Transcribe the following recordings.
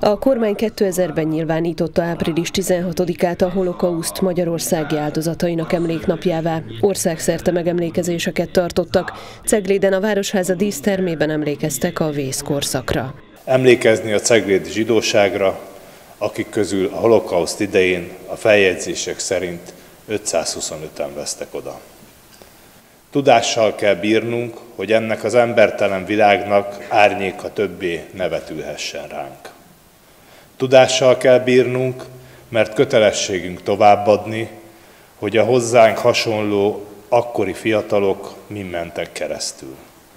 A kormány 2000-ben nyilvánította április 16-át a holokauszt magyarországi áldozatainak emléknapjává. Országszerte megemlékezéseket tartottak. Cegléden a Városháza dísztermében emlékeztek a vészkorszakra. Emlékezni a ceglédi zsidóságra, akik közül a holokauszt idején a feljegyzések szerint 525-en vesztek oda. Tudással kell bírnunk, hogy ennek az embertelen világnak árnyéka többé ne vetülhessen ránk. Tudással kell bírnunk, mert kötelességünk továbbadni, hogy a hozzánk hasonló akkori fiatalok mind mentek keresztül.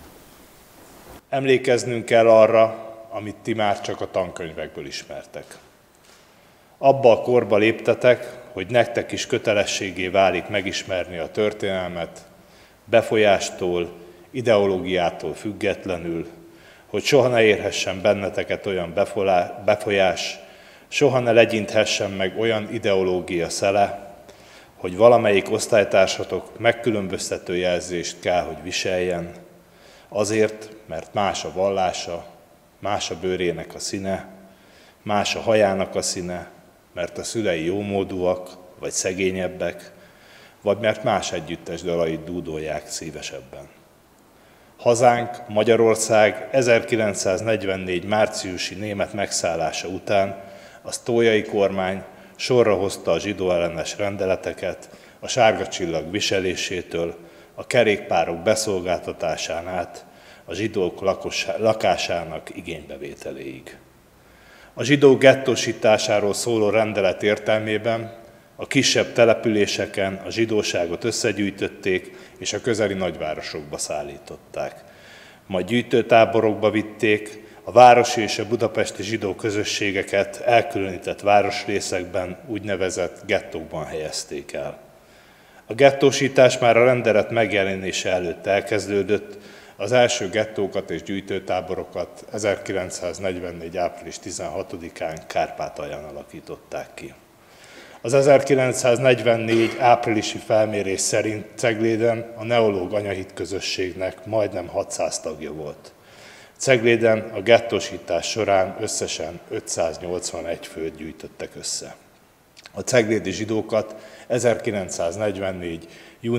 Emlékeznünk kell arra, amit ti már csak a tankönyvekből ismertek. Abba a korba léptetek, hogy nektek is kötelességé válik megismerni a történelmet, befolyástól, ideológiától függetlenül, hogy soha ne érhessen benneteket olyan befolyás, soha ne legyinthessen meg olyan ideológia szele, hogy valamelyik osztálytársatok megkülönböztető jelzést kell, hogy viseljen, azért, mert más a vallása, más a bőrének a színe, más a hajának a színe, mert a szülei jómódúak vagy szegényebbek, vagy mert más együttes dalait dúdolják szívesebben. Hazánk, Magyarország 1944. márciusi német megszállása után a sztójai kormány sorra hozta a zsidó ellenes rendeleteket, a sárga csillag viselésétől, a kerékpárok beszolgáltatásán át, a zsidók lakásának igénybevételéig. A zsidók gettósításáról szóló rendelet értelmében a kisebb településeken a zsidóságot összegyűjtötték és a közeli nagyvárosokba szállították. Majd gyűjtőtáborokba vitték, a városi és a budapesti zsidó közösségeket elkülönített városrészekben, úgynevezett gettókban helyezték el. A gettósítás már a rendelet megjelenése előtt elkezdődött, az első gettókat és gyűjtőtáborokat 1944. április 16-án Kárpátalján alakították ki. Az 1944. áprilisi felmérés szerint Cegléden a neológ anyahit közösségnek majdnem 600 tagja volt. Cegléden a gettósítás során összesen 581 főt gyűjtöttek össze. A ceglédi zsidókat 1944.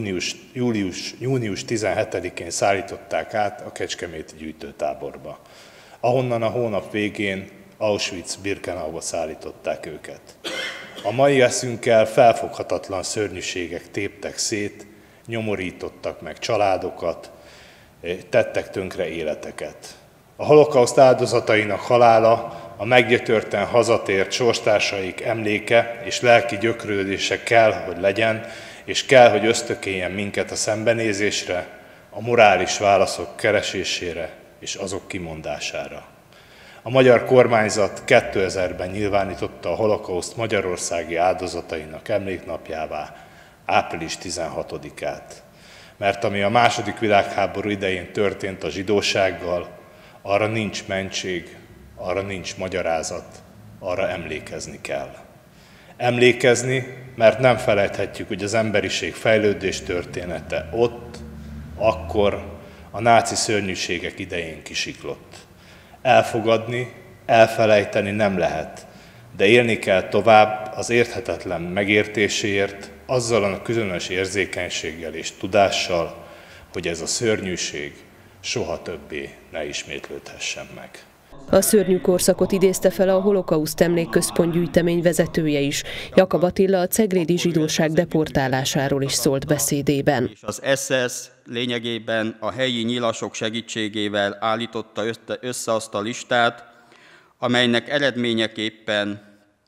június 17-én szállították át a kecskeméti gyűjtőtáborba, ahonnan a hónap végén Auschwitz-Birkenauba szállították őket. A mai eszünkkel felfoghatatlan szörnyűségek téptek szét, nyomorítottak meg családokat, tettek tönkre életeket. A holokauszt áldozatainak halála, a meggyötörten hazatért sorstársaik emléke és lelki gyökrődése kell, hogy legyen, és kell, hogy ösztökéljen minket a szembenézésre, a morális válaszok keresésére és azok kimondására. A magyar kormányzat 2000-ben nyilvánította a holokauszt magyarországi áldozatainak emléknapjává április 16-át. Mert ami a II. Világháború idején történt a zsidósággal, arra nincs mentség, arra nincs magyarázat, arra emlékezni kell. Emlékezni, mert nem felejthetjük, hogy az emberiség fejlődés története ott, akkor a náci szörnyűségek idején kisiklott. Elfogadni, elfelejteni nem lehet, de élni kell tovább az érthetetlen megértéséért, azzal a különös érzékenységgel és tudással, hogy ez a szörnyűség soha többé ne ismétlődhessen meg. A szörnyű korszakot idézte fel a Holokauszt Emlékközpont gyűjtemény vezetője is. Jakab Attila a ceglédi zsidóság deportálásáról is szólt beszédében. Az SS lényegében a helyi nyilasok segítségével állította össze azt a listát, amelynek eredményeképpen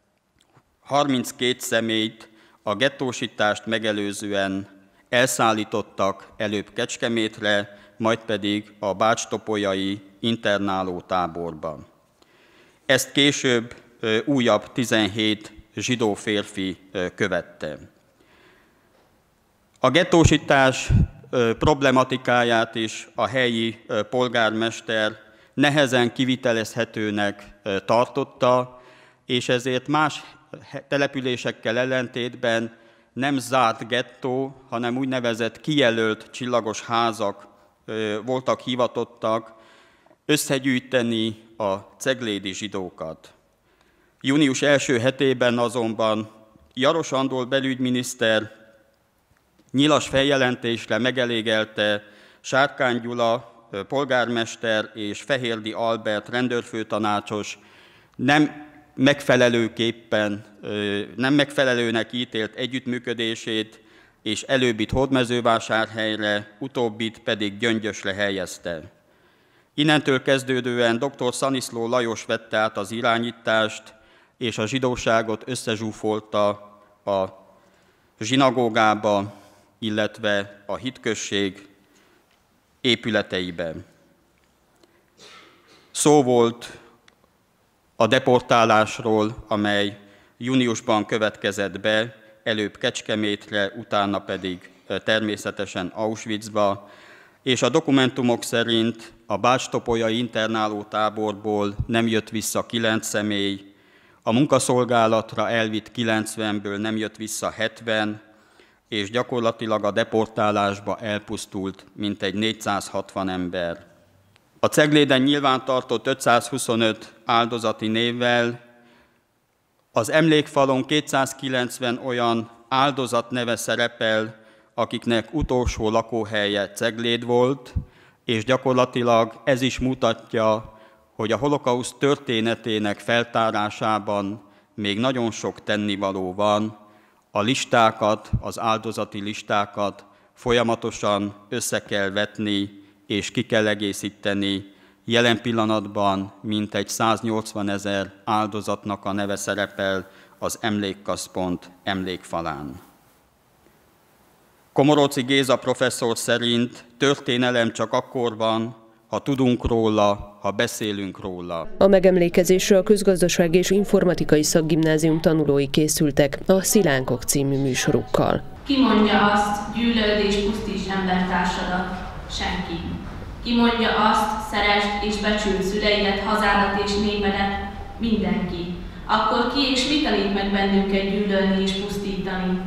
32 személyt a gettósítást megelőzően elszállítottak előbb Kecskemétre, majd pedig a bács-topolyai internáló táborban. Ezt később újabb 17 zsidó férfi követte. A gettósítás problematikáját is a helyi polgármester nehezen kivitelezhetőnek tartotta, és ezért más településekkel ellentétben nem zárt gettó, hanem úgynevezett kijelölt csillagos házak voltak hivatottak összegyűjteni a ceglédi zsidókat. Június első hetében azonban Jaros Andor belügyminiszter nyilas feljelentésre megelégelte Sárkány Gyula polgármester és Fehérdi Albert rendőrfőtanácsos nem megfelelőnek ítélt együttműködését, és előbbit Hódmezővásárhelyre, utóbbit pedig Gyöngyösre helyezte. Innentől kezdődően dr. Szaniszló Lajos vette át az irányítást, és a zsidóságot összezsúfolta a zsinagógába, illetve a hitközség épületeiben. Szó volt a deportálásról, amely júniusban következett be, előbb Kecskemétre, utána pedig természetesen Auschwitzba, és a dokumentumok szerint a bács-topolyai internálótáborból nem jött vissza 9 személy, a munkaszolgálatra elvitt 90-ből nem jött vissza 70, és gyakorlatilag a deportálásba elpusztult mintegy 460 ember. A Cegléden nyilvántartott 525 áldozati névvel az emlékfalon 290 olyan áldozat neve szerepel, akiknek utolsó lakóhelye Cegléd volt, és gyakorlatilag ez is mutatja, hogy a holokauszt történetének feltárásában még nagyon sok tennivaló van. A listákat, az áldozati listákat folyamatosan össze kell vetni, és ki kell egészíteni. Jelen pillanatban mintegy 180 000 áldozatnak a neve szerepel az Emlékközpont emlékfalán. Komoróczi Géza professzor szerint történelem csak akkor van, ha tudunk róla, ha beszélünk róla. A megemlékezésre a Közgazdasági és Informatikai Szakgimnázium tanulói készültek a Szilánkok című műsorukkal. Ki mondja azt, gyűlöld és pusztíts embertársadat? Senki. Ki mondja azt, szeresd és becsüld szüleidet, hazádat és népedet? Mindenki. Akkor ki és mi tanít meg bennünket gyűlölni és pusztítani?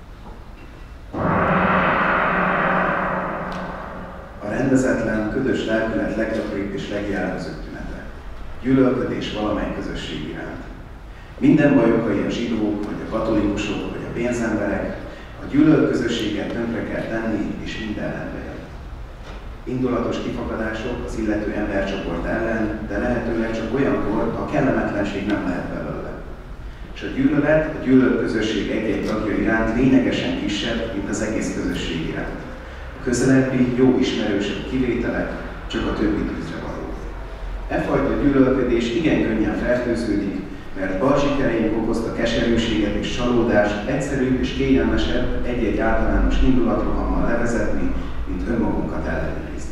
A rendezetlen, ködös lelkület leggyakoribb és legjellemzőbb tünete. Gyűlölködés valamely közösség iránt. Minden baj okai a zsidók, vagy a katolikusok, vagy a pénzemberek, a gyűlölt közösséget tönkre kell tenni, és minden rendbe jön. Indulatos kifakadások az illető embercsoport ellen, de lehetőleg csak olyankor, ha kellemetlenség nem lehet belőle. És a gyűlölet a gyűlölt közösség egy-egy tagja iránt lényegesen kisebb, mint az egész közösség iránt. A közelebbi, jó ismerősebb kivételek csak a többi tűzre való. E fajta gyűlölködés igen könnyen fertőződik, mert bal sikereink okozta keserűséget és csalódást egyszerűbb és kényelmesebb egy-egy általános indulatrohammal levezetni, mint önmagunkat ellenőrizni.